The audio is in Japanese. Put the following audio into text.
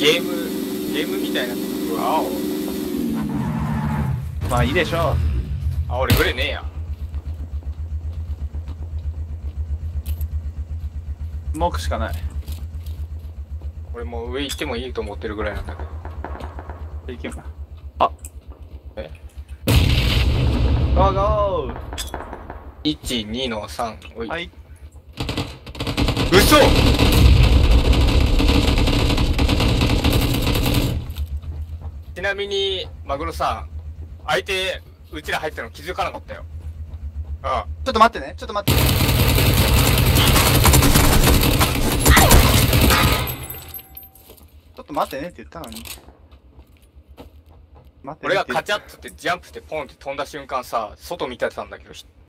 ゲームみたいな。うわお。 まあいいでしょあ、俺グレねえや。 う。スモークしかない。 俺もう上行ってもいいと思ってるぐらいなんだけど。 いけるな。あ、 えゴーゴー。 1、2の3。おい。 はい。 嘘。ちなみに、マグロさん、相手、うちら入ったの気づかなかったよ。ああ。 ちょっと待ってね。ちょっと待って。ちょっと待ってねって言ったのに。待ってね俺がって言っカチャッつってジャンプしてポンって飛んだ瞬間さ、外見てたんだけど、